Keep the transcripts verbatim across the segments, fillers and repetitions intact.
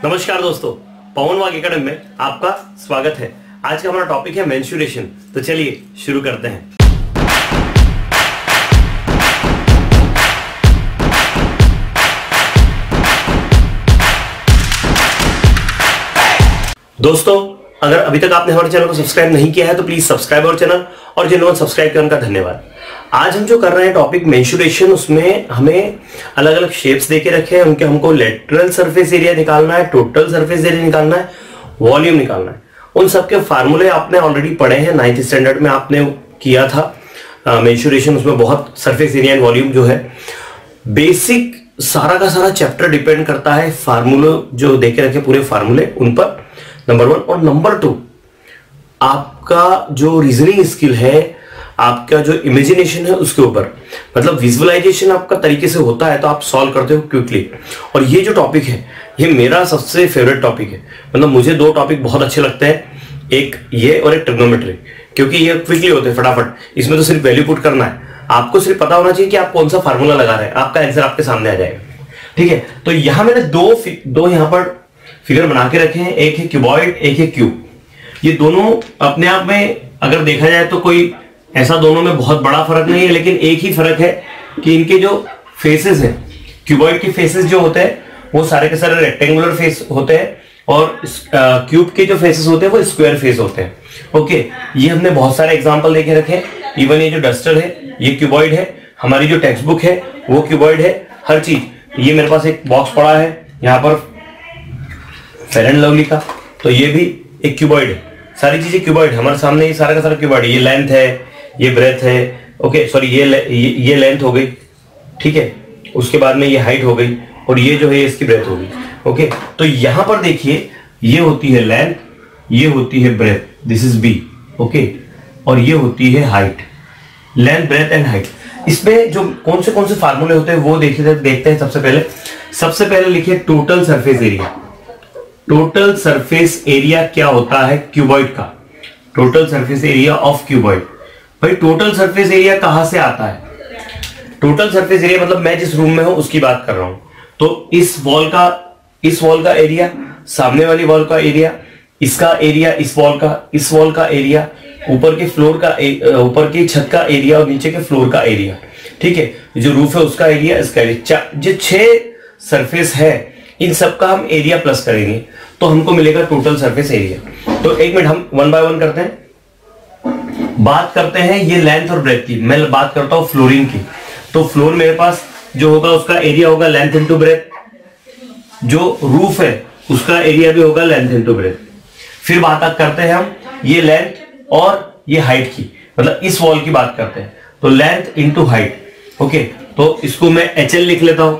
नमस्कार दोस्तों, पवन वाघ एकेडमी में आपका स्वागत है। आज का हमारा टॉपिक है मेंसुरेशन। तो चलिए शुरू करते हैं। दोस्तों, अगर अभी तक आपने हमारे चैनल को सब्सक्राइब नहीं किया है तो प्लीज सब्सक्राइब अवर चैनल, और जिन्होंने सब्सक्राइब किया उनका धन्यवाद। आज हम जो कर रहे हैं टॉपिक मेंसुरेशन, उसमें हमें अलग अलग शेप्स देके रखे हैं, उनके हमको लेटरल सरफेस एरिया निकालना है, टोटल सरफेस एरिया निकालना है, वॉल्यूम निकालना है। उन सबके फार्मूले आपने ऑलरेडी पढ़े हैं, नाइन्थ स्टैंडर्ड में आपने किया था मेंसुरेशन। उसमें बहुत सरफेस एरिया एंड वॉल्यूम जो है बेसिक सारा का सारा चैप्टर डिपेंड करता है फार्मूले जो देके रखे, पूरे फार्मूले उन पर, नंबर वन। और नंबर टू, आपका जो रीजनिंग स्किल है, आपका जो इमेजिनेशन है उसके ऊपर, मतलब विजुअलाइजेशन आपका तरीके से होता है तो आप सॉल्व करते हो क्विकली। और ये जो टॉपिक है ये मेरा सबसे फेवरेट टॉपिक है, मतलब मुझे दो टॉपिक बहुत अच्छे लगते हैं, एक ये और एक ट्रिग्नोमेट्री, क्योंकि ये क्विकली होते हैं फटाफट। इसमें तो सिर्फ वैल्यू पुट करना है, आपको सिर्फ पता होना चाहिए कि आप कौन सा फार्मूला लगा रहे हैं, आपका आंसर आपके सामने आ जाएगा। ठीक है, तो यहां मैंने दो दो यहां पर फिगर बना के रखे हैं, एक है क्यूबॉइड, एक है क्यूब। ये दोनों अपने आप में अगर देखा जाए तो कोई ऐसा दोनों में बहुत बड़ा फर्क नहीं है, लेकिन एक ही फर्क है कि इनके जो फेसेस हैं, क्यूबॉइड के फेसेस जो होते हैं वो सारे के सारे रेक्टेंगुलर फेस होते हैं, और क्यूब के जो फेसेस होते हैं वो स्क्वायर फेस होते हैं। ओके, ये हमने बहुत सारे एग्जांपल देके रखे हैं। इवन ये जो डस्टर है ये क्यूबॉइड है, हमारी जो टेक्स्ट बुक है वो क्यूबॉइड है, हर चीज। ये मेरे पास एक बॉक्स पड़ा है यहाँ पर फेयर एंड लवली का, तो ये भी एक क्यूबॉइड है। सारी चीजें क्यूबॉइड हमारे सामने, ये सारा का सारा क्यूबॉइड है। ये लेंथ है, ये ब्रेथ है, ओके सॉरी ये ये, ये लेंथ हो गई, ठीक है। उसके बाद में ये हाइट हो गई, और ये जो है इसकी ब्रेथ हो गई। ओके, तो यहां पर देखिए ये होती है लेंथ, ये होती है breadth, this is B, okay, और ये होती है height, length breadth and height. इसमें जो कौन से कौन से फार्मूले होते हैं वो देखिए, देखते हैं। सबसे पहले सबसे पहले लिखिए total surface area. Total surface area क्या होता है क्यूबॉइड का? Total surface area of cuboid. भाई टोटल सरफेस एरिया कहां से आता है? टोटल सरफेस एरिया मतलब मैं जिस रूम में हूं उसकी बात कर रहा हूं। तो इस वॉल का इस वॉल का एरिया, सामने वाली वॉल का एरिया, इसका एरिया, इस वॉल का इस वॉल का एरिया, ऊपर के फ्लोर का, ऊपर की छत का एरिया, और नीचे के फ्लोर का एरिया। ठीक है, जो रूफ है उसका एरिया, इसका एरिया। जो छह सरफेस है इन सबका हम एरिया प्लस करेंगे तो हमको मिलेगा टोटल सरफेस एरिया। तो एक मिनट हम वन बाय वन करते हैं, बात करते हैं ये लेंथ और ब्रेथ की। मैं बात करता हूं फ्लोरिंग की। तो फ्लोर मेरे पास जो होगा उसका एरिया होगा लेंथ इनटू ब्रेथ। जो रूफ है उसका एरिया भी होगा लेंथ इनटू ब्रेथ। फिर बात करते हैं हम ये लेंथ और ये हाइट की, मतलब इस वॉल की बात करते हैं, तो लेंथ इंटू हाइट। ओके, तो इसको मैं एच एल लिख लेता हूं,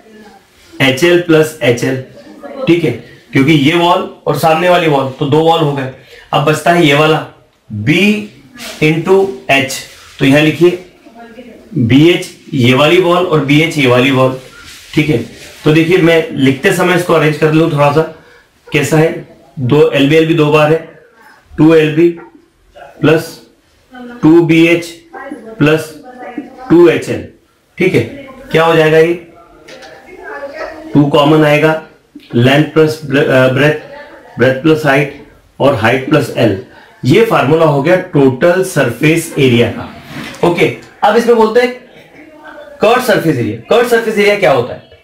H L plus H L, ठीक है, क्योंकि ये वॉल और सामने वाली वॉल तो दो वॉल हो गए। अब बचता है ये वाला बी इंटू एच, तो यहां लिखिए बी एच ये वाली वॉल और बी एच ये वाली वॉल। ठीक है, तो देखिए मैं लिखते समय इसको अरेंज कर लूं थोड़ा सा, कैसा है? दो एल बी एल बी दो बार है, two L B plus two B H plus two H L. ठीक है, क्या हो जाएगा? ये टू कॉमन आएगा, length plus breadth, breadth plus height, और हाइट प्लस एल। ये फार्मूला हो गया टोटल सरफेस एरिया का। ओके, अब इसमें बोलते हैं curve surface area. Curve surface area क्या होता है?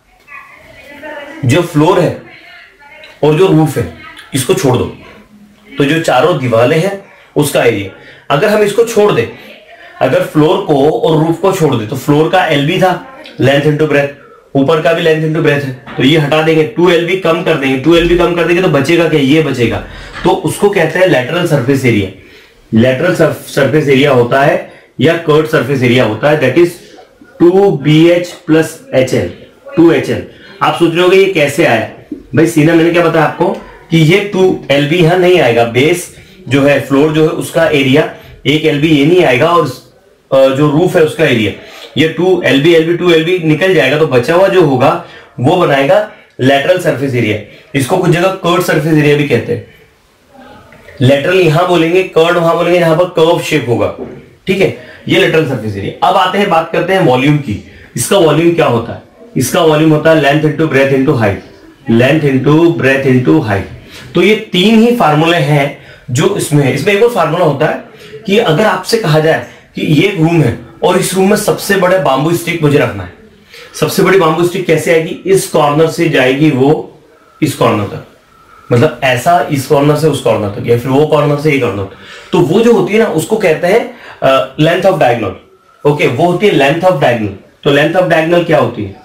जो फ्लोर है और जो रूफ है इसको छोड़ दो, तो जो चारों दीवारें हैं उसका एरिया। अगर हम इसको छोड़ दें, अगर फ्लोर को और रूफ को छोड़ दे, तो फ्लोर का एल बी था, लेंथ इंटू ब्रेथ, ऊपर का भी लेंथ इंटू ब्रेथ है, तो ये हटा देंगे, टू एल बी कम कर देंगे, टू एल बी कम कर देंगे तो बचेगा क्या? ये बचेगा। तो उसको कहते हैं lateral surface area. Lateral surface area होता है या कर्व्ड सरफेस एरिया होता है, that is two B H plus H L, two H L. आप सोच रहे होगे ये कैसे आया? भाई सीधा मैंने क्या बताया आपको कि ये टू एल बी यहां नहीं आएगा, बेस जो है फ्लोर जो है उसका एरिया एक एल बी ये नहीं आएगा, और जो रूफ है उसका एरिया ये two L B L B two L B निकल जाएगा, तो बचा हुआ जो होगा वो बनाएगा लेटरल सरफेस एरिया। इसको कुछ जगह कर्व सरफेस एरिया भी कहते हैं। लेटरल यहां बोलेंगे, कर्व वहां बोलेंगे जहां पर कर्व शेप होगा। ठीक है, ये लेटरल सरफेस एरिया। अब आते हैं, बात करते हैं वॉल्यूम की। इसका वॉल्यूम क्या होता है? इसका वॉल्यूम होता है length into breadth into height. Length into breadth into height. तो ये तीन ही फार्मूले हैं जो इसमें है। इसमें एक और फार्मूला होता है कि अगर आपसे कहा जाए कि ये एक रूम है और इस रूम में सबसे बड़े बाम्बू स्टिक मुझे रखना है, सबसे बड़ी बाम्बू स्टिक कैसे आएगी, इस कॉर्नर से जाएगी वो इस कॉर्नर तक, मतलब ऐसा इस कॉर्नर से उस कॉर्नर तक, या फिर वो कॉर्नर से ये कॉर्नर। तो वो जो होती है ना उसको कहते हैं लेंथ ऑफ डायगोनल। ओके, वो होती है लेंथ ऑफ डायगोनल। तो लेंथ ऑफ डायगोनल क्या होती है,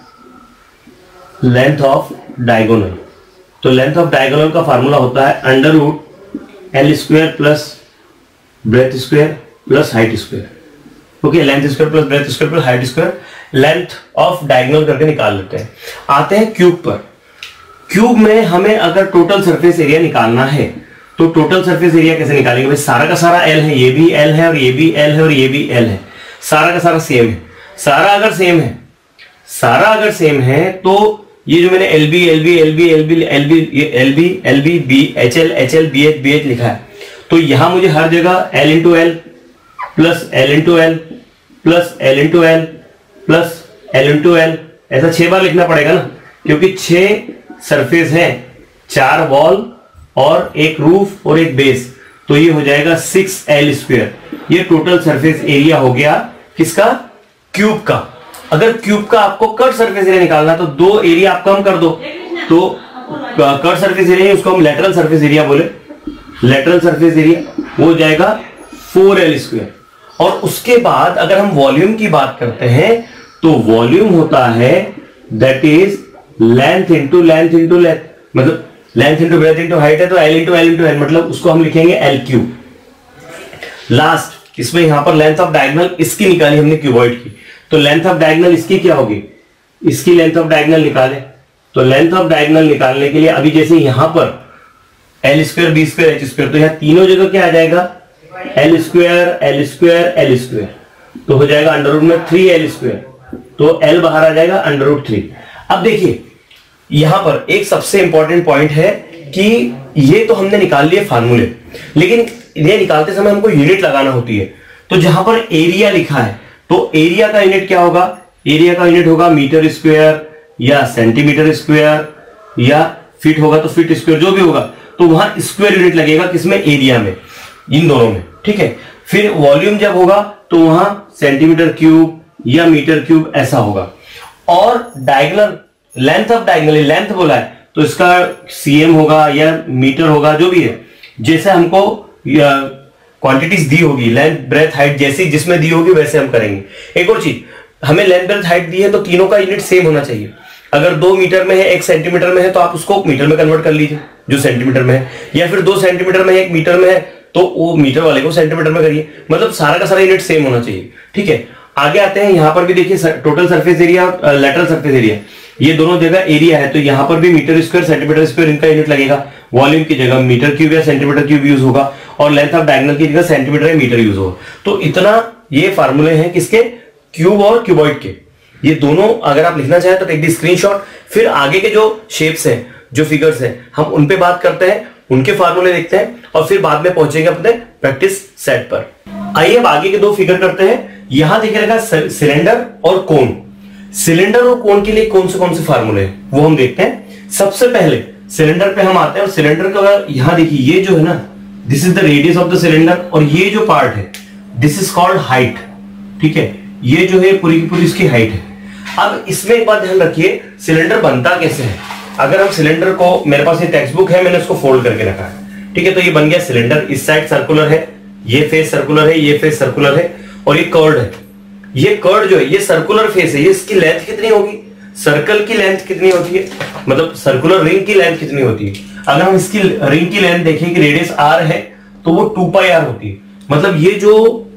लेंथ ऑफ डायगोनल। तो लेंथ ऑफ डायगोनल का फार्मूला होता है under root L square plus breadth square plus height square. Okay, length square plus breadth square plus height square, length of diagonal करके निकाल लेते हैं। आते हैं क्यूब पर। क्यूब में हमें अगर टोटल सरफेस एरिया निकालना है तो टोटल सरफेस एरिया कैसे निकालेंगे भाई, सारा का सारा एल है, ये भी एल है और ये भी एल है और ये भी एल है, सारा का सारा सेम है। सारा अगर सेम है सारा अगर सेम है तो ये जो मैंने L B L B L B L B L B L B L B B H L H L B H B H लिखा है, तो यहां मुझे हर जगह L into L plus L into L plus L into L plus L into L ऐसा छह बार लिखना पड़ेगा ना, क्योंकि छह सरफेस है, चार वॉल और एक रूफ और एक बेस, तो ये हो जाएगा सिक्स एल स्क्वायर। ये टोटल सरफेस एरिया हो गया किसका, क्यूब का। अगर क्यूब का आपको कट सरफेस एरिया निकालना है तो दो एरिया आप कम कर दो, तो कट सरफेस एरिया उसको हम लेटरल सरफेस एरिया बोले, लेटरल सरफेस एरिया वो हो जाएगा फोर एल स्क्वायर। और उसके बाद अगर हम वॉल्यूम की बात करते हैं तो वॉल्यूम होता है that is length into length into length, मतलब length into breadth into height है तो L into L into L, मतलब उसको हम लिखेंगे एल क्यूब। लास्ट इसमें यहां पर लेंथ ऑफ डायगोनल इसकी निकाली हमने क्यूबॉइड की, तो लेंथ ऑफ डायगोनल इसकी क्या होगी, इसकी लेंथ ऑफ डायगोनल निकाले। तो लेंथ ऑफ डायगोनल निकालने के लिए अभी जैसे यहां पर L square B square H square, तो यहां तीनों जगह क्या आ जाएगा, L square L square L square, तो हो जाएगा अंडर रूट में थ्री एल स्क्वायर, तो एल बाहर आ जाएगा अंडर रूट थ्री। अब देखिए यहां पर एक सबसे इंपॉर्टेंट पॉइंट है कि ये तो हमने निकाल लिए फार्मूले, लेकिन ये निकालते समय हमको यूनिट लगाना होती है। तो जहां पर एरिया लिखा है तो एरिया का यूनिट क्या होगा, एरिया का यूनिट होगा मीटर स्क्वायर या सेंटीमीटर स्क्वायर या फीट होगा तो फीट स्क्वायर, जो भी होगा तो वहां स्क्वायर यूनिट लगेगा, किसमें, एरिया में, इन दोनों में, ठीक है। फिर वॉल्यूम जब होगा तो वहां सेंटीमीटर क्यूब या मीटर क्यूब ऐसा होगा। और diagonal length of diagonal length बोला है तो इसका सीएम होगा या मीटर होगा, जो भी है, जैसे हमको क्वांटिटीज दी होगी, लेंथ ब्रेथ हाइट जैसी जिसमें दी होगी वैसे हम करेंगे। एक और चीज, हमें लेंथ ब्रेथ हाइट दी है तो तीनों का यूनिट सेम होना चाहिए। अगर दो मीटर में है एक सेंटीमीटर में है तो आप उसको मीटर में कन्वर्ट कर लीजिए जो सेंटीमीटर में है, या फिर दो सेंटीमीटर में एक मीटर में है तो वो मीटर वाले को सेंटीमीटर में करिए, मतलब सारा का सारा यूनिट सेम होना चाहिए, ठीक है। आगे आते हैं, यहां पर भी देखिए टोटल सरफेस एरिया और लेटरल सरफेस एरिया, ये दोनों जगह एरिया है, तो यहां पर भी मीटर स्क्वायर सेंटीमीटर स्क्वायर इनका यूनिट लगेगा। वॉल्यूम की जगह मीटर क्यूब या सेंटीमीटर क्यूब यूज होगा और लेंथ ऑफ डायगोनल की जगह सेंटीमीटर या मीटर यूज होगा। तो इतना ये फार्मूले हैं किसके, क्यूब और क्यूबॉइड के। ये दोनों अगर आप लिखना चाहें तो टेक दी स्क्रीनशॉट। फिर आगे के जो शेप्स हैं, जो फिगर्स हैं, हम उन पे बात करते हैं, उनके फार्मूले देखते हैं और फिर बाद में पहुंचेंगे अपने प्रैक्टिस सेट पर। आइए अब आगे के दो फिगर करते हैं। यहां देखिए रखा सिलेंडर और कोन। सिलेंडर और कोन के लिए कौन से कौन से फार्मूले हैं वो हम देखते हैं। सबसे पहले सिलेंडर पे हम आते हैं और सिलेंडर का यहां देखिए ये जो है ना, this is the radius of the cylinder, और ये जो पार्ट है दिस इज कॉल्ड हाइट, ठीक है। ये जो है पूरी की पूरी इसकी हाइट है। अब इसमें एक बात ध्यान रखिए, सिलेंडर बनता कैसे है। अगर हम सिलेंडर को, मेरे पास ये टेक्स्ट बुक है, मैंने इसको फोल्ड करके रखा है, ठीक है। तो ये बन गया सिलेंडर, इस साइड सर्कुलर है, ये फेस सर्कुलर है, ये फेस सर्कुलर है और ये कर्ड है। ये कर्ड जो है ये सर्कुलर फेस है, ये इसकी लेंथ कितनी होगी, सर्कल की लेंथ कितनी होती है, मतलब सर्कुलर रिंग की लेंथ कितनी होती है। अगर हम इसकी रिंग की लेंथ देखें कि रेडियस आर है तो वो टू पाई आर होती है। मतलब ये जो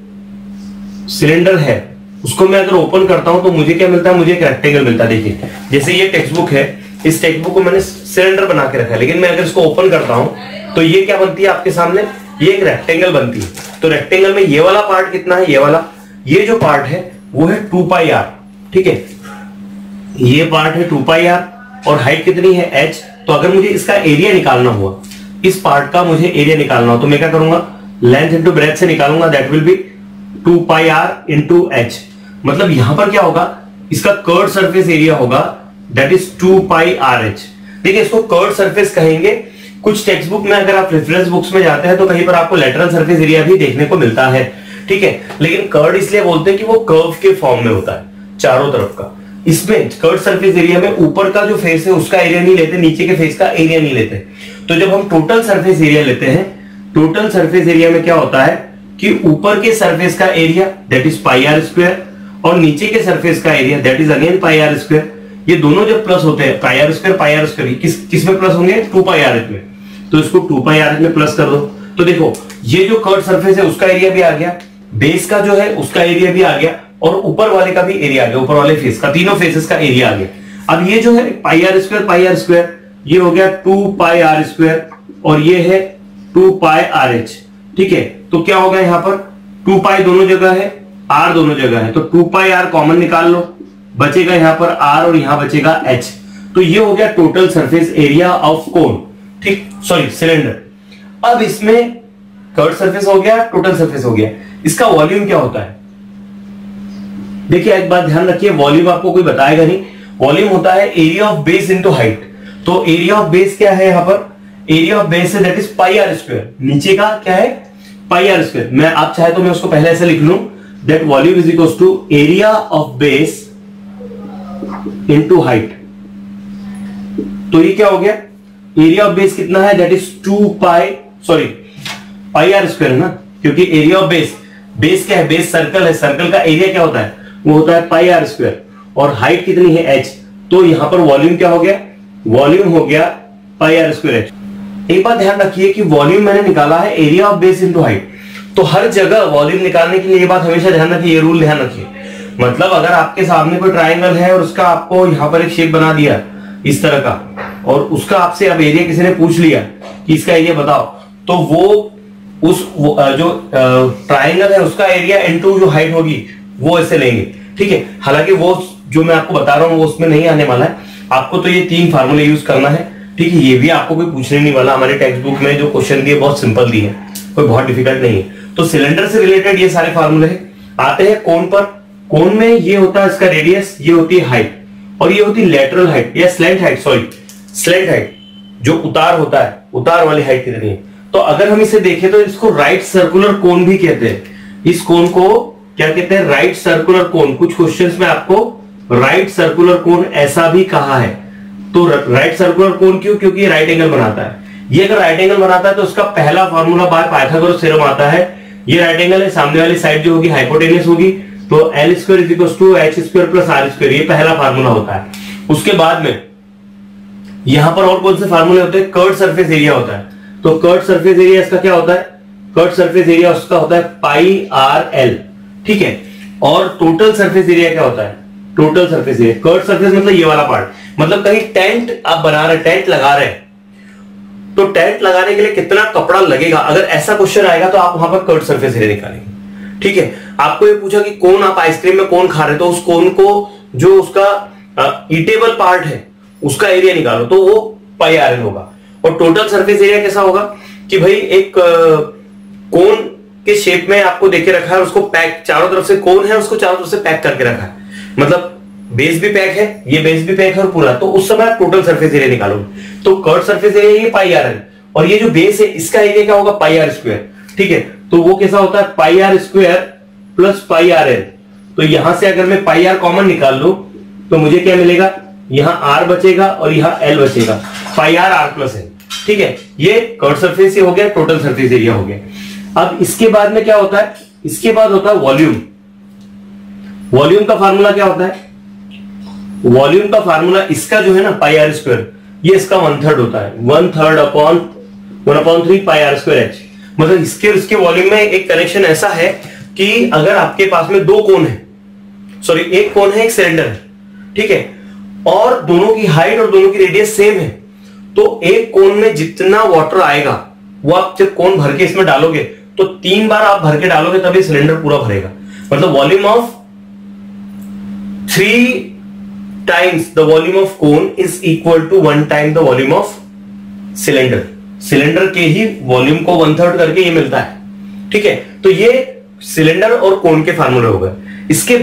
सिलेंडर है उसको मैं अगर ओपन करता हूं तो मुझे क्या मिलता है, मुझे एक रेक्टेंगल मिलता है। देखिए जैसे ये टेक्स्ट बुक है, इस टेक्स्ट बुक को मैंने सिलेंडर बना के रखा है, लेकिन मैं अगर इसको ओपन करता हूं तो ये क्या बनती है आपके सामने, ये एक रेक्टेंगल बनती है। तो रेक्टेंगल में ये वाला पार्ट कितना है, ये वाला, ये जो पार्ट है वो है टू पाई आर, ठीक है। ये पार्ट है टू पाई आर और हाइट कितनी है एच। तो अगर मुझे इसका एरिया निकालना हुआ, इस पार्ट का मुझे एरिया निकालना हो तो मैं क्या करूंगा, लेंथ इंटू ब्रेथ से निकालूंगा, that will be two pi R into H. मतलब यहां पर क्या होगा, इसका कर्व सरफेस एरिया होगा that is two pi R H. देखिए इसको कर्व सरफेस कहेंगे। कुछ टेक्स्ट बुक में अगर आप रेफरेंस बुक्स में जाते हैं तो कहीं पर आपको लेटरल सरफेस एरिया भी देखने को मिलता है, ठीक है। लेकिन कर्व इसलिए बोलते हैं कि वो कर्व के फॉर्म में होता है चारों तरफ का। इसमें कर्व सरफेस एरिया में ऊपर का जो फेस है उसका एरिया नहीं लेते, नीचे के फेस का एरिया नहीं लेते। तो जब हम टोटल सरफेस एरिया लेते हैं, टोटल सरफेस एरिया में क्या होता है कि ऊपर के सरफेस का area that is pi are square और नीचे के सरफेस का area that is again pi are square. ये दोनों जब प्लस होते हैं pi are square pi are square किस किस में प्लस होंगे, टू पाई आर एच में। तो इसको टू पाई आर एच में प्लस कर दो। तो देखो ये जो कर्व सरफेस है उसका एरिया भी आ गया, बेस का जो है उसका एरिया भी आ गया और ऊपर वाले का भी एरिया आ गया, ऊपर वाले फेस का, तीनों फेसेस का एरिया आ गया। अब ये जो है pi are square pi are square ये हो गया टू पाई आर स्क्वायर और ये है टू पाई आर एच, ठीक है। तो क्या होगा यहाँ पर टू पाई दोनों जगह है, आर दोनों जगह है, तो टू पाई आर कॉमन निकाल लो, बचेगा यहाँ पर आर और यहाँ बचेगा एच। तो ये हो गया total surface area of cone, ठीक, सॉरी सिलेंडर। अब इसमें कर्व सरफेस हो गया, टोटल सरफेस हो गया। इसका वॉल्यूम क्या होता है? देखिए एक बात ध्यान रखिए, वॉल्यूम आपको कोई बताएगा नहीं। वॉल्यूम होता है area of base into height. तो एरिया ऑफ बेस क्या है यहाँ पर? एरिया ऑफ बेस है that is pi are square, नीचे का क्या है पाई आर स्क्वायर। मैं आप चाहे तो मैं उसको पहले ऐसे लिख लूं that volume is equal to area of base into height. तो ये क्या हो गया, एरिया ऑफ बेस कितना है that is two pi sorry pi are square है ना, क्योंकि एरिया ऑफ बेस, बेस क्या है, बेस सर्कल है, सर्कल का एरिया क्या होता है, वो होता है पाई आर स्क्वायर और हाइट कितनी है एच। तो यहां पर वॉल्यूम क्या हो गया, वॉल्यूम हो गया पाई आर स्क्वायर एच। एक बात ध्यान रखिए कि वॉल्यूम मैंने निकाला है area of base into height. तो हर जगह वॉल्यूम निकालने के लिए ये बात हमेशा ध्यान रखिए, ये रूल ध्यान रखिए। मतलब अगर आपके सामने कोई ट्राइंगल है और उसका आपको यहां पर एक शेप बना दिया इस तरह का और उसका आपसे अब एरिया किसी ने पूछ लिया कि इसका एरिया बताओ, तो वो उस वो, जो ट्राइंगल है उसका एरिया इनटू जो हाइट होगी वो ऐसे लेंगे, ठीक है। हालांकि वो जो मैं आपको बता रहा हूं वो उसमें नहीं आने वाला है, आपको तो ये तीन फार्मूले यूज करना है, ठीक है। ये भी आपको कोई पूछने नहीं वाला, हमारे टेक्स्ट बुक में जो क्वेश्चन दिए बहुत सिंपल दिए हैं, कोई बहुत डिफिकल्ट नहीं है। तो सिलेंडर से रिलेटेड ये सारे फार्मूले हैं। आते हैं कोन पर। कोन में ये होता है इसका रेडियस, ये होती है हाइट और ये होती है लेटरल हाइट या slant height, sorry slant height, जो उतार होता है, उतार वाली हाइट कितनी है। तो अगर हम इसे देखें तो इसको राइट सर्कुलर कोन भी कहते हैं। इस कोन को क्या कहते हैं, राइट सर्कुलर कोन। कुछ क्वेश्चंस में आपको राइट सर्कुलर कोन ऐसा भी कहा है। तो राइट सर्कुलर कोन क्यों, क्योंकि राइट एंगल बनाता है। ये अगर राइट एंगल बनाता है तो उसका पहला फार्मूला बाय पाइथागोरस थ्योरम आता है। ये राइट एंगल है, सामने वाली साइड जो होगी हाइपोटेन्यूस होगी, तो L square is equal to H square plus R square, ये पहला फार्मूला होता है। उसके बाद में यहां पर और कौन से फार्मूले होते हैं, कर्व सरफेस एरिया होता है। तो कर्व सरफेस एरिया इसका क्या होता है, कर्व सरफेस एरिया उसका होता है पाई आर एल, ठीक है। और टोटल सरफेस एरिया क्या होता है, total surface area, curve surface मतलब ये वाला पार्ट, मतलब कहीं टेंट आप बना रहे, टेंट लगा रहे हैं, तो टेंट लगाने के लिए कितना कपड़ा लगेगा, अगर ऐसा क्वेश्चन आएगा तो आप वहां पर कर्व सरफेस एरिया निकालेंगे, ठीक है। आपको ये पूछा कि कौन आप आइसक्रीम में कौन खा रहे, तो उस कोन को जो उसका ईटेबल पार्ट है उसका एरिया निकालो, तो वो पाई आर एल होगा। और टोटल सरफेस एरिया कैसा होगा कि भाई एक कोन के शेप में आपको देके रखा है, उसको पैक, चारों तरफ से कोन है उसको चारों तरफ से पैक करके रखा है, मतलब बेस भी पैक है, ये बेस भी पैक है और पूरा, तो उस समय आप टोटल सरफेस एरिया निकालोगे। तो कर्व सरफेस एरिया ये पाई आर एल और ये जो बेस है इसका एरिया क्या होगा, पाई आर स्क्वायर, ठीक है। तो वो कैसा होता है, pi are square plus pi R L. तो यहां से अगर मैं पाई आर कॉमन निकाल लूं तो मुझे क्या मिलेगा, यहां आर बचेगा और यहां एल बचेगा, pi R R plus L, ठीक है। ये कर्व सरफेस हो गया, टोटल सरफेस एरिया हो गया। अब इसके बाद में क्या होता है, इसके बाद होता है वॉल्यूम। वॉल्यूम का फार्मूला क्या होता है, वॉल्यूम का फार्मूला इसका जो है ना पाई आर स्क्वायर, ये इसका वन थर्ड होता है, one third upon one upon three pi are square H. मतलब इसके इसके वॉल्यूम में एक कनेक्शन ऐसा है कि अगर आपके पास में दो कोन है, सॉरी एक कोन है एक सिलेंडर है, ठीक है, और दोनों की हाइट और दोनों की रेडियस सेम है, तो एक कोन में जितना वाटर आएगा वो आप जब कोन भर के इसमें डालोगे तो तीन बार आप भर के डालोगे तभी सिलेंडर पूरा भरेगा। मतलब volume of three times the volume of cone is equal to one time the volume of cylinder. Cylinder के ही वॉल्यूम को वन थर्ड करके ये मिलता है, ठीक है। तो ये सिलेंडर और कोन के फार्मूले हो गए। इसके बाद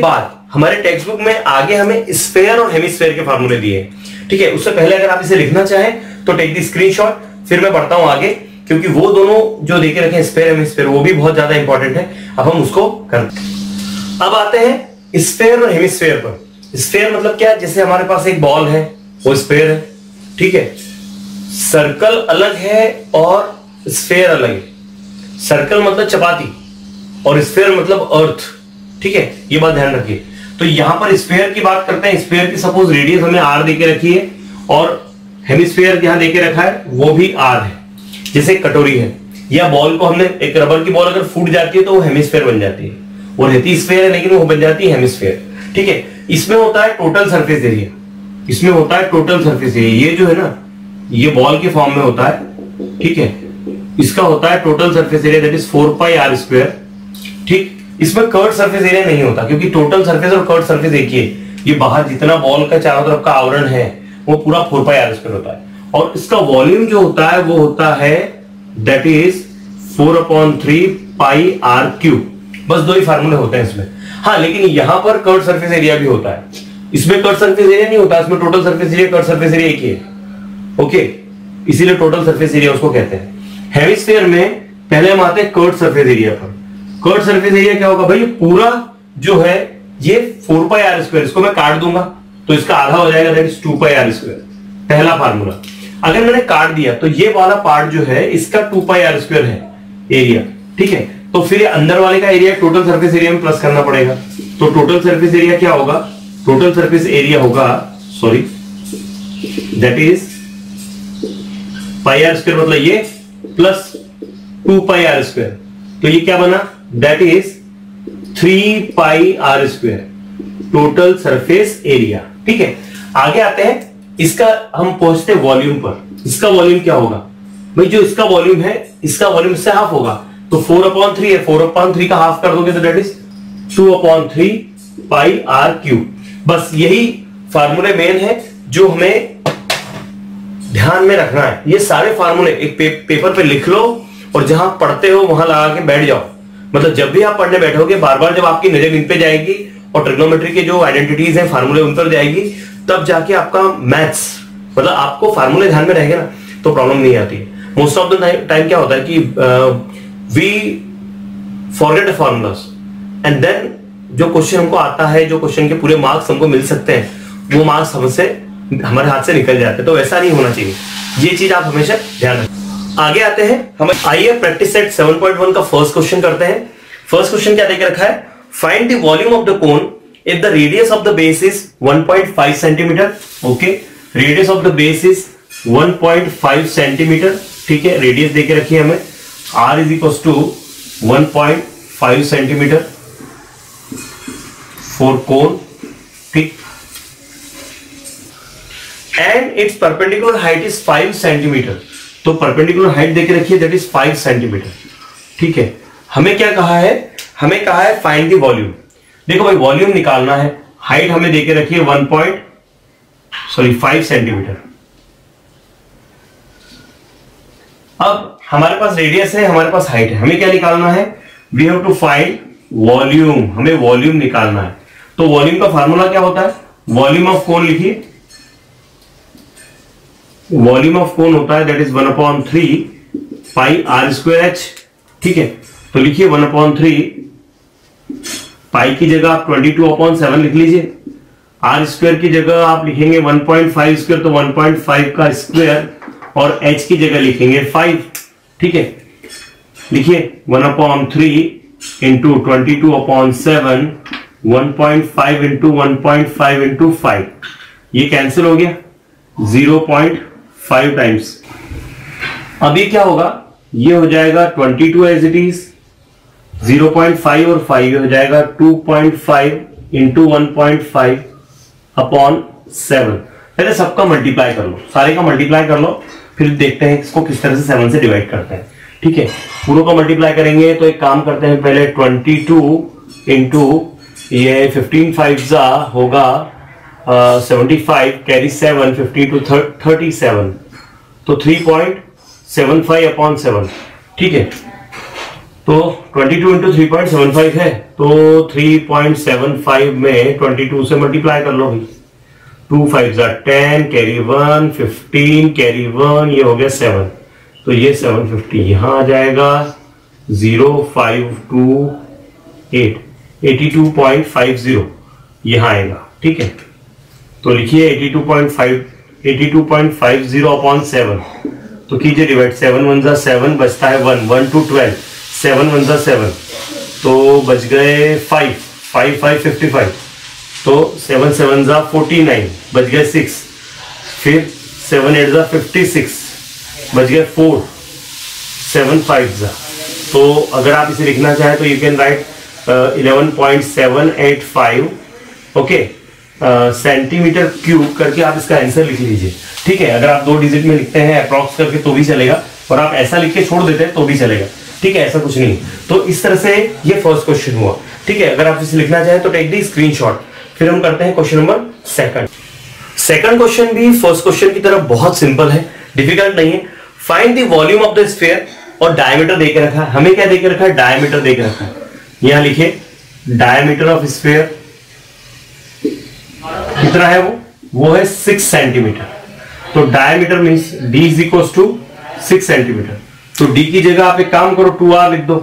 हमारे टेक्स्ट बुक में आगे हमें स्फेयर और हेमिस्फेयर के फार्मूले दिए हैं, ठीक है। उससे पहले अगर आप इसे लिखना चाहें तो टेक द स्क्रीनशॉट, फिर मैं पढ़ता हूं आगे, क्योंकि वो दोनों जो देके रखे हैं स्फेयर हेमिस्फेयर वो भी बहुत ज्यादा इंपॉर्टेंट है। अब हम उसको करते हैं। अब आते हैं स्फेयर और हेमिस्फेयर पर। स्फेयर मतलब क्या, जैसे हमारे पास एक बॉल है वो स्फेयर है, ठीक है। सर्कल अलग है और स्फेयर अलग है। सर्कल मतलब चपाती और स्फेयर मतलब अर्थ, ठीक है, ये बात ध्यान रखिए। तो यहां पर स्फेयर की बात करते हैं। स्फेयर की सपोज रेडियस हमें आर देके रखी है और हेमिस्फेयर यहां देके रखा है वो भी आर है। जैसे कटोरी है या बॉल को हमने, एक रबर की बॉल अगर फूट जाती है तो वो हेमिस्फेयर बन जाती है, वो रहती स्फेयर है लेकिन वो बन जाती है हेमिस्फेयर, ठीक है। इसमें होता है टोटल सरफेस एरिया, इसमें होता है टोटल सरफेस एरिया। ये जो है ना, ये बॉल के फॉर्म में होता है, ठीक है। इसका होता है total surface area that is four pi are square, ठीक। इसमें कर्व सरफेस एरिया नहीं होता क्योंकि टोटल सरफेस और कर्व सरफेस एक ही है। ये बाहर जितना बॉल का चारों तरफ का आवरण है वो पूरा फोर पाई आर स्क्वायर होता है, और इसका वॉल्यूम जो होता है वो होता है that is four upon three pi are cube. बस दो ही फार्मूले होते हैं इसमें। हाँ, लेकिन यहां पर कर्व सरफेस एरिया भी होता है, इसमें कर्व सरफेस एरिया नहीं होता, इसमें total surface area curve surface area एक ही है, ओके। इसीलिए टोटल सरफेस एरिया उसको कहते हैं। हेमिस्फीयर में पहले हम आते हैं कर्व सरफेस एरिया पर। कर्व सरफेस एरिया क्या होगा भाई, पूरा जो है ये फोर पाई आर स्क्वायर, इसको मैं काट दूंगा तो इसका आधा हो जाएगा that is two pi are square, पहला फार्मूला। अगर मैंने काट दिया तो ये वाला पार्ट जो है इसका टू पाई आर स्क्वायर है एरिया, ठीक है। तो फिर अंदर वाले का एरिया टोटल सरफेस एरिया में प्लस करना पड़ेगा। तो टोटल सरफेस एरिया क्या होगा, टोटल सरफेस एरिया होगा, sorry, that is pi are square मतलब ये plus two pi are square, तो ये क्या बना, that is three pi are square total surface area, ठीक है। आगे आते हैं, इसका हम पहुंचते हैं वॉल्यूम पर। इसका वॉल्यूम क्या होगा भाई, जो इसका वॉल्यूम है इसका वॉल्यूम इससे हाफ होगा, तो फोर अपॉन थ्री है, फोर अपॉन थ्री का हाफ कर दोगे तो that is two upon three pi are cube. बस यही फार्मूले मेन है जो हमें ध्यान में रखना है। ये सारे फार्मूले एक पे, पेपर पे लिख लो और जहां पढ़ते हो वहां लगा के बैठ जाओ। मतलब जब भी आप पढ़ने बैठोगे, बार बार जब आपकी नजर इन पे जाएगी और ट्रिग्नोमेट्री के जो आइडेंटिटीज हैं, फार्मूले उन पर जाएगी, तब जाके आपका मैथ्स, मतलब आपको फार्मूले ध्यान में रहेंगे ना तो प्रॉब्लम नहीं आती। मोस्ट ऑफ द टाइम क्या होता है कि we forget the formulas and then जो क्वेश्चन हमको आता है, जो क्वेश्चन के पूरे मार्क्स हमको मिल सकते हैं, वो मार्क्स हमसे हमारे हाथ से निकल जाते हैं। तो ऐसा नहीं होना चाहिए, ये चीज आप हमेशा ध्यान रखें। आगे आते हैं, हम आइए practice set seven point one का फर्स्ट क्वेश्चन करते हैं। फर्स्ट क्वेश्चन क्या देके रखा है, find the volume of the cone if the radius of the base is one point five centimetre. Okay, radius of the base is one point five centimetre, ठीक है। Radius देके रखी है हमें, r is equal to one point five centimetre for cone, ठीक। And its perpendicular height is five centimetre, तो perpendicular height देके रखी है दैट इज फाइव सेंटीमीटर, ठीक है। हमें क्या कहा है, हमें कहा है फाइंड द वॉल्यूम। देखो भाई, वॉल्यूम निकालना है, हाइट हमें देके रखी है one point sorry five centimetre. अब हमारे पास रेडियस है, हमारे पास हाइट है, हमें क्या निकालना है, we have to find volume, हमें वॉल्यूम निकालना है। तो वॉल्यूम का फार्मूला क्या होता है, वॉल्यूम ऑफ कोन लिखिए, वॉल्यूम ऑफ कोन होता है that is one upon three pi are square H, ठीक है। तो लिखिए वन अपॉन थ्री, पाई की जगह आप ट्वेंटी टू अपॉन सेवन लिख लीजिए, आर स्क्वायर की जगह आप लिखेंगे वन पॉइंट फाइव स्क्वायर, तो वन पॉइंट फाइव का स्क्वायर, और एच की जगह लिखेंगे फाइव, ठीक है। लिखिए one upon three into twenty two upon seven, one point five into one point five into five, ये कैंसिल हो गया, जीरो पॉइंट फाइव टाइम्स। अब ये क्या होगा, ये हो जाएगा twenty two as it is, zero point five और फाइव हो जाएगा two point five into one point five upon seven. पहले सबका मल्टीप्लाई कर लो, सारे का मल्टीप्लाई कर लो, फिर देखते हैं इसको किस तरह से सेवन से डिवाइड करते हैं, ठीक है। पूरों का मल्टीप्लाई करेंगे तो एक काम करते हैं, पहले ट्वेंटी टू इंटू ये फिफ्टीन फाइव जा होगा seventy five, carry seven, fifty two thirty seven, तो three point seven five upon seven, ठीक है। तो बाईस into three point seven five है, तो थ्री पॉइंट सेवन फाइव में बाईस से मल्टीप्लाई कर लो भाई। टू फाइव जा ten, carry one, fifteen, carry one, ये हो गया सेवन, तो ये सेवन फिफ्टी यहां आ जाएगा। Zero five two eight, eighty two point five zero यहां आएगा। ठीक है, तो लिखिए eighty two point five, eighty two point five zero upon seven, तो कीजिए डिवाइड। सेवन वन जा सेवन, बचता है one, one two twelve, seven one जा सेवन, तो बच गए five, five five fifty five, तो सेवन सेवन जा फोर्टी नाइन, बच गए सिक्स, फिर सेवन एट जा फिफ्टी सिक्स, बच गए फोर, सेवन फाइव जा, तो अगर आप इसे लिखना चाहें तो you can write eleven point seven eight five okay centimetre cube करके आप इसका आंसर लिख लीजिए। ठीक है, अगर आप दो डिजिट में लिखते हैं अप्रॉक्स करके तो भी चलेगा, और आप ऐसा लिख के छोड़ देते हैं तो भी चलेगा। ठीक है, ऐसा कुछ नहीं। तो इस तरह से ये फर्स्ट क्वेश्चन हुआ। ठीक है, अगर आप इसे लिखना चाहें तो टेक दी स्क्रीनशॉट। फिर हम करते हैं question number second. Second question भी फर्स्ट क्वेश्चन की तरह बहुत सिंपल है, डिफिकल्ट नहीं है। Find the volume of the sphere, और डायमीटर देके रखा है। हमें क्या देके रखा है? डायमीटर देके रखा है। यहां लिखे डायमीटर ऑफ स्फीयर कितना है, वो वो है सिक्स सेंटीमीटर। तो diameter means D is equal to six centimetre. तो डी की जगह आप एक काम करो, टू आर लिख दो,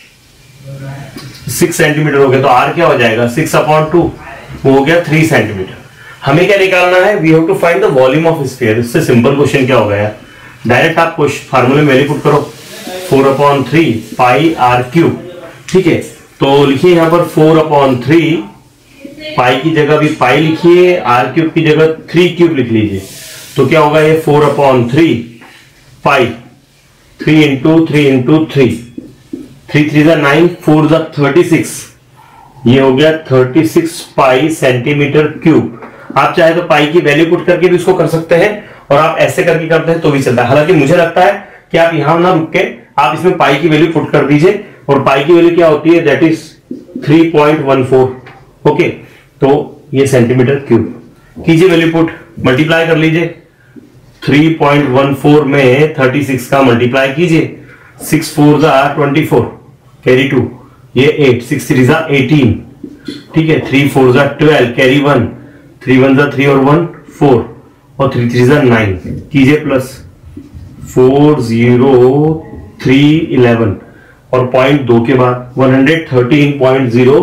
सिक्स सेंटीमीटर हो गया, तो आर क्या हो जाएगा? सिक्स अपॉन टू, वो हो गया थ्री सेंटीमीटर। हमें क्या निकालना है? We have to find the volume of sphere. इससे सिंपल क्वेश्चन क्या होगा यार, डायरेक्ट आप फार्मूले में वैल्यू पुट करो, four upon three pi are cube. ठीक है, तो लिखिए यहां पर फोर अपॉन थ्री, पाई की जगह भी पाई लिखिए, आर क्यूब की जगह थ्री क्यूब लिख लीजिए। तो क्या होगा ये four upon three pi, three into three into three, three three जा नाइन, फोर जा थर्टी सिक्स, ये हो गया thirty six pi centimeter cube. आप चाहे तो पाई की वैल्यू पुट करके भी इसको कर सकते हैं, और आप ऐसे करके करते हैं तो भी चलता है। हालांकि मुझे लगता है कि आप यहां ना रुक के आप इसमें पाई की वैल्यू पुट कर दीजिए, और पाई की वैल्यू क्या होती है? That is three point one four. Okay, तो ये सेंटीमीटर क्यूब कीजिए वैल्यू पुट, मल्टीप्लाई कर लीजिए। थ्री पॉइंट वन फोर में थर्टी सिक्स का मल्टीप्लाई कीजिए, सिक्स फोर जा ट्वेंटी फोर, कैरी टू, ये एट, सिक्स थ्री जा एटीन। ठीक है, थ्री फोर जा twelve, carry one, three one जा थ्री और वन फोर, और थ्री थ्री जा नाइन, कीजिए plus, four zero three eleven, और पॉइंट दो के बाद one hundred thirteen point zero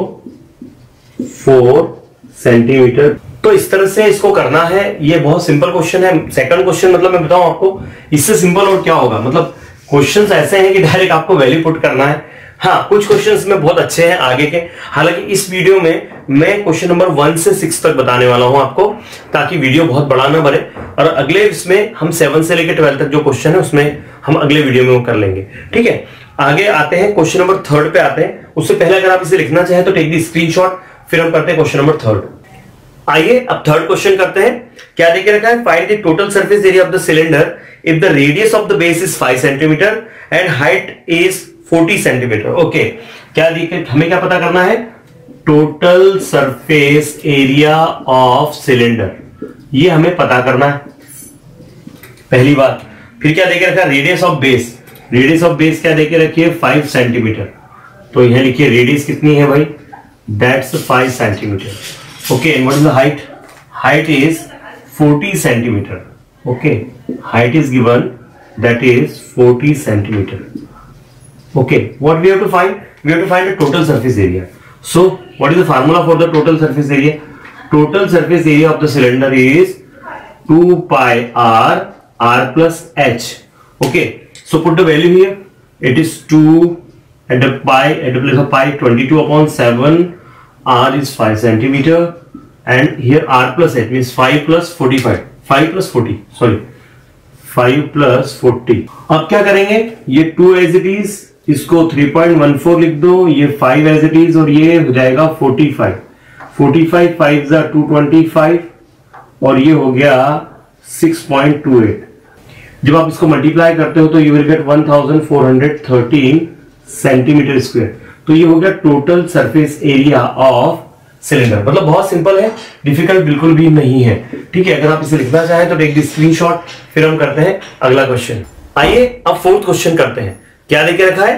four centimeter. तो इस तरह से इसको करना है। ये बहुत सिंपल क्वेश्चन है। सेकंड क्वेश्चन मतलब मैं बताऊं आपको, इससे सिंपल और क्या होगा? मतलब क्वेश्चंस ऐसे हैं कि डायरेक्ट आपको वैल्यू पुट करना है। हाँ, कुछ क्वेश्चंस में बहुत अच्छे हैं आगे के। हालांकि इस वीडियो में मैं क्वेश्चन नंबर वन से सिक्स तक बताने वाला हूं आपको, ताकि वीडियो बहुत बड़ा ना बने, और अगले इसमें हम सेवन से लेकर ट्वेल्व तक जो क्वेश्चन है उसमें हम अगले वीडियो में वो कर लेंगे। ठीक है, आगे आते हैं, क्वेश्चन नंबर थर्ड पे आते हैं। उससे पहले अगर आप इसे लिखना चाहें तो टेक दी स्क्रीनशॉट, फिर हम करते हैं क्वेश्चन नंबर थर्ड। आइए अब थर्ड क्वेश्चन करते हैं। क्या देके रखा है? Find the total surface area of the cylinder if the radius of the base is five centimeter and height is forty centimeter. Okay, क्या देखे, हमें क्या पता करना है? Total surface area of cylinder, ये हमें पता करना है, पहली बात। फिर क्या देके रखा है? Radius of base. Radius of base क्या देके रखी है? Five centimetre. तो यहां लिखिए रेडियस कितनी है भाई? That's five centimeter. Okay, and what is the height? Height is forty centimeter. Okay, height is given, that is forty centimeter. Okay, what we have to find? We have to find the total surface area. So, what is the formula for the total surface area? Total surface area of the cylinder is two pi r, r plus h. Okay, so put the value here. It is two at the pi, at the place of pi, twenty-two upon seven. R is five centimeter, and here R plus H means five plus forty-five, five plus forty, sorry, five plus forty. अब क्या करेंगे? ये two as it is, इसको three point one four लिख दो, ये five as it is, और ये हो जाएगा forty-five. forty-five, five जा two twenty-five, और ये हो गया six point two eight. जब आप इसको मल्टीप्लाई करते हो तो you will get one thousand four hundred thirteen centimeter square. तो ये हो गया total surface area of cylinder. मतलब बहुत सिंपल है, डिफिकल्ट बिल्कुल भी नहीं है। ठीक है, अगर आप इसे लिखना चाहें तो टेक द स्क्रीनशॉट, फिर हम करते हैं अगला क्वेश्चन। आइए अब फोर्थ क्वेश्चन करते हैं। क्या देके रखा है?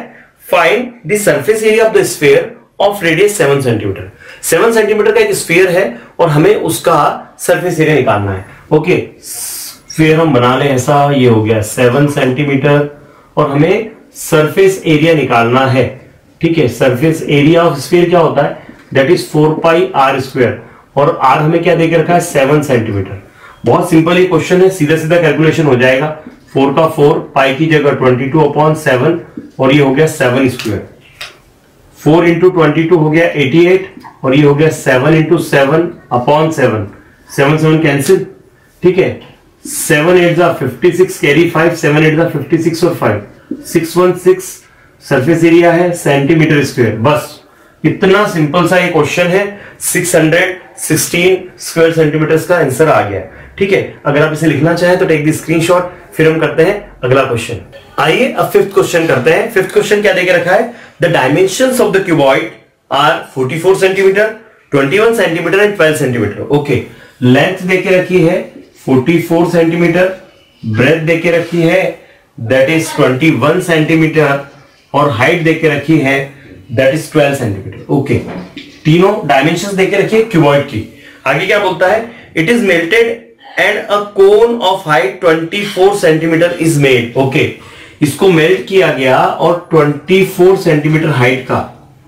Find the surface area of the sphere of radius seven centimeter. Seven centimeter का एक स्फीयर है और हमें उसका सरफेस एरिया निकालना है। ओके, स्फीयर हम बना लें ऐसा, ये हो गया सेवन सेंटीमीटर और हमें सरफेस एरिया निकालना है। ठीक है, सरफेस एरिया ऑफ स्फीयर क्या होता है, that is four pi are square, और आर हमें क्या देकर रखा है, सेवन सेंटीमीटर। बहुत सिंपल ये क्वेश्चन है, सीधा सीधा कैलकुलेशन हो जाएगा। फोर का फोर, पाई की जगह ट्वेंटी टू अपॉन सेवन, और ये हो गया seven square. Four into twenty two हो गया एटी एट, और ये हो गया seven into seven upon seven, seven seven cancel. ठीक है, सेवन एट जा fifty six, carry five, seven eight जा फिफ्टी सिक्स और five, six one six surface area है सेंटीमीटर स्क्वायर। बस इतना सिंपल सा ये क्वेश्चन है, six hundred sixteen square centimeter का आंसर आ गया। ठीक है, अगर आप इसे लिखना चाहें तो टेक द स्क्रीनशॉट, फिर हम करते हैं अगला क्वेश्चन। आइए अब फिफ्थ क्वेश्चन करते हैं। फिफ्थ क्वेश्चन क्या देके रखा है, the dimensions of the cuboid are forty four centimeter, twenty one centimeter and twelve centimeter. Okay, length देके रखी है फोर्टी फोर सेंटीमीटर, ब्रेथ देके रखी है that is twenty one centimeter, और हाइट देके रखी है that is twelve centimeter. Okay, तीनों डायमेंशंस देके रखी है क्यूबॉइड की। आगे क्या बोलता है, it is melted and a cone of height twenty four centimeter is made. Okay, इसको मेल्ट किया गया और ट्वेंटी फोर सेंटीमीटर हाइट का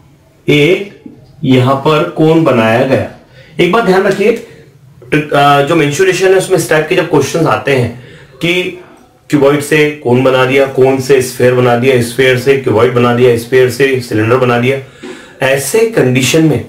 एक यहां पर कोन बनाया गया। एक बात ध्यान रखिए, जो मेंसुरेशन है उसमें इस टाइप के जब क्वेश्चंस आते हैं कि क्यूबॉइड से कोन बना दिया, कोन से स्फीयर बना दिया, स्फीयर से क्यूबॉइड बना दिया, स्फीयर से सिलेंडर बना दिया, ऐसे कंडीशन में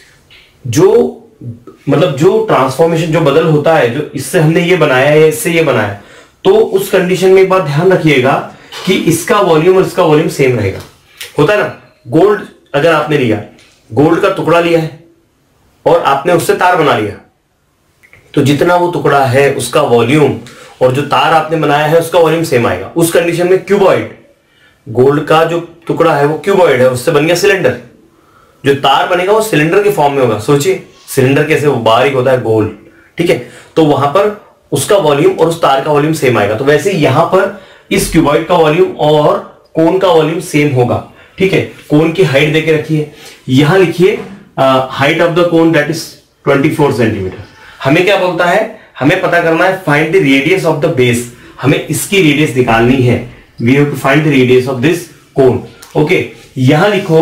जो मतलब जो ट्रांसफॉर्मेशन जो बदल होता है, जो इससे हमने ये बनाया है, इससे ये बनाया, तो उस कंडीशन में एक बात ध्यान रखिएगा कि इसका वॉल्यूम और इसका वॉल्यूम सेम रहेगा। होता है ना, गोल्ड अगर आपने लिया, गोल्ड का टुकड़ा लिया है और आपने उससे तार बना लिया, तो जितना वो टुकड़ा है उसका वॉल्यूम और जो तार आपने बनाया है उसका वॉल्यूम सेम आएगा। उस कंडीशन में क्यूबॉइड, गोल्ड का जो टुकड़ा है वो क्यूबॉइड है, उससे बन गया सिलेंडर, जो तार बनेगा वो सिलेंडर के फॉर्म में होगा। सोचिए सिलेंडर कैसे वो बारीक होता है, गोल। ठीक है, तो वहां पर उसका वॉल्यूम और उस तार का वॉल्यूम सेम आएगा। तो वैसे यहां पर इस क्यूबॉइड का वॉल्यूम और कोन का वॉल्यूम सेम होगा। ठीक है, कोन की हाइट देके रखी है, यहां लिखिए height of the cone that is twenty four centimeter. हमें क्या बोलता है, हमें पता करना है find the radius of the base, हमें इसकी रेडियस निकालनी है। We have to find the radius of this cone. Okay, यहां लिखो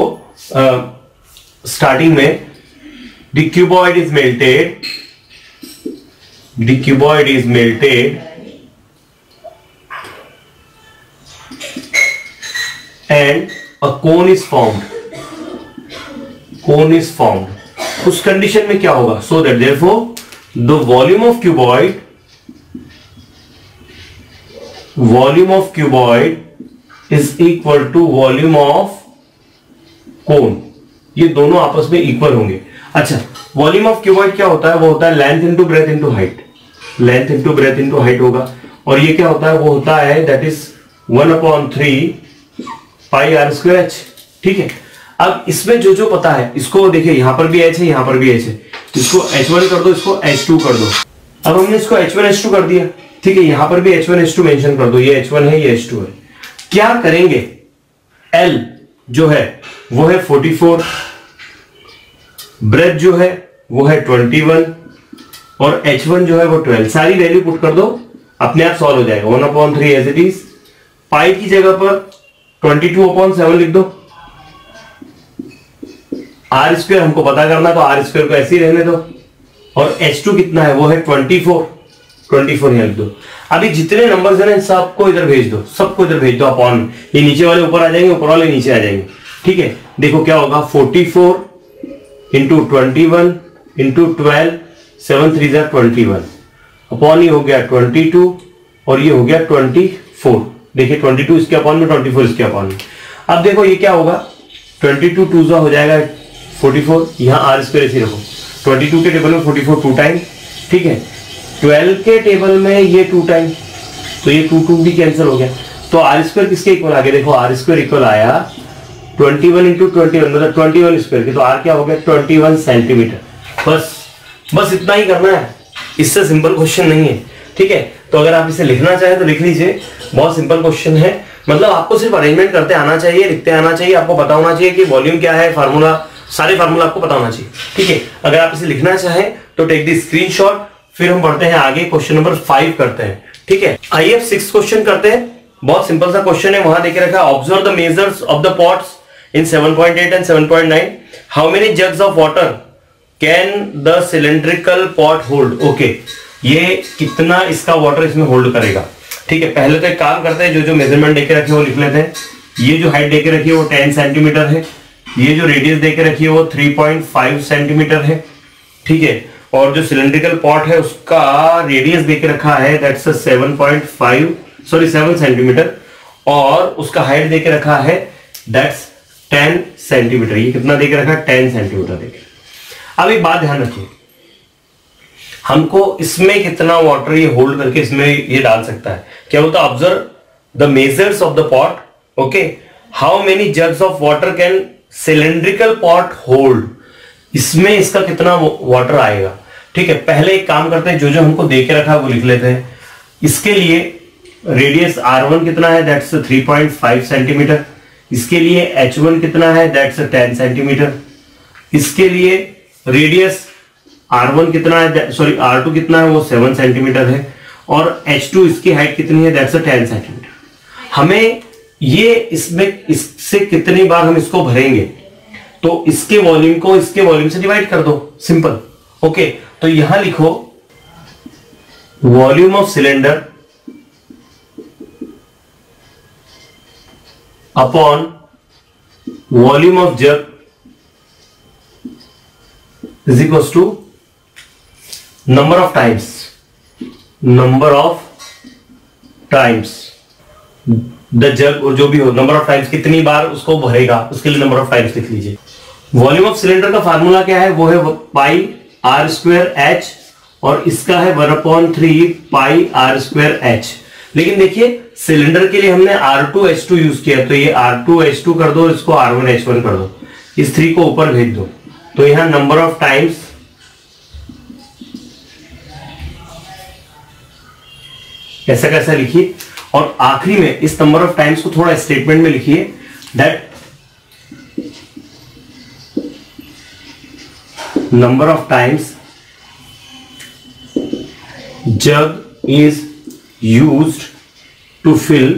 स्टार्टिंग में the cuboid is melted, the cuboid is melted and a cone is formed, cone is formed। उस condition में क्या होगा, so that therefore the volume of cuboid, volume of cuboid is equal to volume of cone। ये दोनों आपस में equal होंगे। अच्छा, वॉल्यूम ऑफ क्यूबॉइड क्या होता है, वो होता है length into breadth into height, length into breadth into height होगा। और ये क्या होता है, वो होता है that is one upon three pi are square H. ठीक है, अब इसमें जो जो पता है इसको देखिए, यहां पर भी एच है, यहां पर भी एच है, इसको एच वन कर दो, इसको एच टू कर दो। अब हमने इसको एच वन एच टू कर दिया। ठीक है, यहां पर भी h one h two mention कर दो, ये एच वन है, ये एच टू है। क्या करेंगे, L जो है वो है फोर्टी फोर, ब्रेथ जो है वो है ट्वेंटी वन, और एच वन जो है वो ट्वेल्व। सारी वैल्यू पुट कर दो, अपने आप सॉल्व हो जाएगा। One upon three as it is, pi की जगह पर ट्वेंटी टू अपॉन सेवन लिख दो। आर स्क्वायर हमको पता करना, तो आर स्क्वायर को ऐसे ही रहने दो, और एच टू कितना है, वो है ट्वेंटी फोर, ट्वेंटी फोर यहां लिख दो। अभी जितने नंबर्स हैं सबको इधर भेज दो, सबको इधर भेज दो अपॉन, ये नीचे वाले ऊपर आ जाएंगे, ऊपर वाले नीचे आ जाएंगे। ठीक है, देखो क्या होगा, forty four into twenty one into twelve, seven three जार ट्वेंटी वन, अपॉन ये हो गया ट्वेंटी टू, और ये हो गया ट्वेंटी फोर। देखिए ट्वेंटी टू इसके अपॉन में, ट्वेंटी फोर इसके अपॉन में। अब देखो ये क्या होगा, ट्वेंटी टू टू जा हो जाएगा फोर्टी फोर, यहां आर स्क्वायर ऐसे रखो, ट्वेंटी टू के टेबल में फोर्टी फोर टू टाइम। ठीक है, ट्वेल्व के टेबल में ये टू टाइम, तो ये टू टू भी कैंसिल हो गया। तो आर स्क्वायर किसके इक्वल आ गया, देखो आर स्क्वायर इक्वल आया twenty one into twenty one, मतलब ट्वेंटी वन स्क्वायर की, तो आर क्या हो गया, ट्वेंटी वन सेंटीमीटर। बस बस इतना ही करना है, इससे सिंपल क्वेश्चन नहीं है। ठीक है, तो अगर आप इसे लिखना चाहें तो लिख लीजिए, बहुत सिंपल क्वेश्चन है, मतलब आपको सिर्फ अरेंजमेंट करते आना चाहिए, लिखते आना चाहिए, आपको पता होना चाहिए कि वॉल्यूम क्या है, फार्मूला, सारे फार्मूला आपको पता होना चाहिए। ठीक है, अगर आप इसे लिखना चाहें तो टेक द स्क्रीनशॉट। फिर हम बढ़ते हैं आगे, क्वेश्चन नंबर फाइव करते हैं। ठीक है, आइए अब सिक्स क्वेश्चन करते हैं। बहुत सिंपल सा क्वेश्चन है, वहां देखे रखा है observe the measures of the pots in seven point eight and seven point nine, how many jugs of water can the cylindrical pot hold. Okay, ये कितना इसका वाटर इसमें होल्ड करेगा। ठीक है, पहले तो एक काम करते हैं, जो जो मेजरमेंट देके रखे वो लिख लेते हैं। ये जो हाइट देके रखी है वो टेन सेंटीमीटर है, ये जो रेडियस देके रखी है वो थ्री पॉइंट फाइव सेंटीमीटर है। ठीक है, और जो सिलेंड्रिकल पॉट है उसका रेडियस देके रखा है that's seven point five sorry seven centimeter, और उसका हाइट देके रखा है दैट्स टेन सेंटीमीटर। ये कितना देके रखा है, टेन सेंटीमीटर देके। अब एक बात ध्यान रखिए, हमको इसमें कितना वाटर ये होल्ड करके इसमें ये डाल सकता है। क्या बोलता है, observe the measures of the pot. Okay, how many jugs of water can cylindrical pot hold, इसमें इसका कितना वाटर आएगा। ठीक है, पहले एक काम करते हैं, जो जो हमको दे के रखा है वो लिख लेते हैं। इसके लिए रेडियस आर वन कितना है, that's three point five centimeter. इसके लिए एच वन कितना है, दैट्स टेन सेंटीमीटर। इसके लिए रेडियस आर वन कितना है, सॉरी आर टू कितना है, वो सेवन सेंटीमीटर है, और एच टू इसकी हाइट कितनी है, दैट्स टेन सेंटीमीटर। हमें ये इसमें इससे कितनी बार हम इसको भरेंगे, तो इसके वॉल्यूम को इसके वॉल्यूम से डिवाइड कर दो, सिंपल। ओके, तो यहां लिखो volume of cylinder upon volume of jug is equal to number of times number of times the jug, और जो भी हो नंबर ऑफ टाइम्स कितनी बार उसको भरेगा, उसके लिए नंबर ऑफ टाइम्स लिख लीजिए। वॉल्यूम ऑफ सिलेंडर का फार्मूला क्या है, वो है पाई आर स्क्वायर एच, और इसका है one upon three pi are square h. लेकिन देखिए सिलेंडर के लिए हमने r two h two use किया, तो ये आर टू एच टू कर दो, इसको आर वन एच वन कर दो, इस थ्री को ऊपर भेज दो, तो यहां नंबर ऑफ टाइम्स ऐसा कैसा लिखिए, और आखिरी में इस नंबर ऑफ टाइम्स को थोड़ा स्टेटमेंट में लिखिए, that number of times jug is used to fill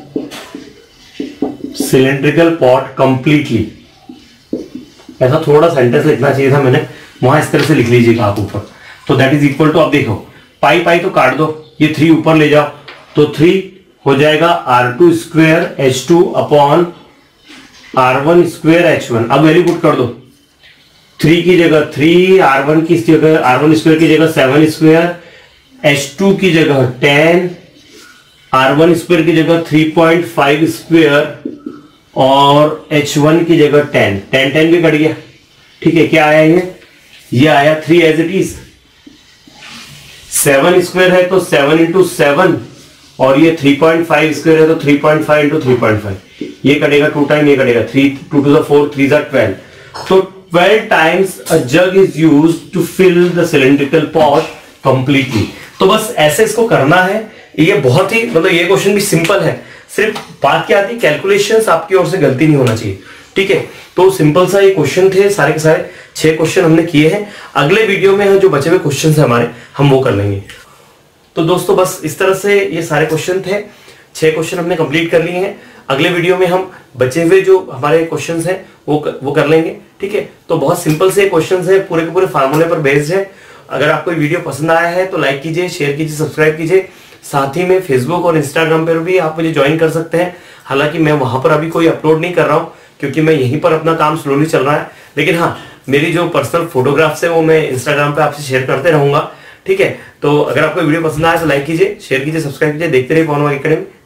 cylindrical pot completely. ऐसा थोड़ा सेंटेंस लिखना चाहिए था मैंने, वहां इस तरह से लिख लीजिएगा आप ऊपर। तो दैट इज इक्वल टू, अब देखो पाई पाई तो काट दो, ये थ्री ऊपर ले जाओ, तो थ्री हो जाएगा r two square h two upon r one square h one. अब वैल्यू पुट कर दो, थ्री की जगह थ्री, आर वन की जगह आर वन स्क्वेयर की जगह सेवन स्क्वेयर, एच टू की जगह टेन, आर वन स्क्वेयर की जगह थ्री पॉइंट फाइव स्क्वेयर, और एच वन की जगह टेन, टेन टेन भी कट गया। ठीक है, क्या आया ये ये आया three as it is. Seven square है तो सेवन इंटू सेवन, और ये थ्री पॉइंट फाइव स्क्वेयर है तो three point five into three point five, ये कटेगा टू टाइम, ये कटेगा three, two two the four, three ज़ा ट्वेल्व। तो twelve times a jug is used to fill the cylindrical pot completely. तो बस ऐसे इसको करना है। ये बहुत ही मतलब ये क्वेश्चन भी सिंपल है, सिर्फ बात क्या आती है, कैलकुलेशंस आपकी ओर से गलती नहीं होना चाहिए। ठीक है, तो सिंपल सा ये क्वेश्चन थे, सारे के सारे छह क्वेश्चन हमने किए हैं। अगले वीडियो में जो बचे हुए क्वेश्चन है हमारे, हम वो कर लेंगे। तो दोस्तों बस इस तरह से ये सारे क्वेश्चन थे, छह क्वेश्चन हमने कंप्लीट कर लिए हैं। अगले वीडियो में हम बचे हुए जो हमारे क्वेश्चंस हैं वो वो कर लेंगे। ठीक है, तो बहुत सिंपल से क्वेश्चंस है, पूरे के पूरे फार्मूले पर बेस्ड है। अगर आपको वीडियो पसंद आया है तो लाइक कीजिए, शेयर कीजिए, सब्सक्राइब कीजिए। साथ ही में फेसबुक और इंस्टाग्राम पर भी आप मुझे ज्वाइन कर सकते हैं। हालांकि मैं वहां पर अभी कोई अपलोड नहीं कर रहा हूँ, क्योंकि मैं यहीं पर अपना काम स्लोली चल रहा है। लेकिन हाँ, मेरी जो पर्सनल फोटोग्राफ्स है वो मैं इंस्टाग्राम पे आपसे शेयर करते रहूंगा। ठीक है, तो अगर आपको वीडियो पसंद आया तो लाइक कीजिए, शेयर कीजिए, सब्सक्राइब कीजिए। देखते रहिए पवन वाघ एकेडमी।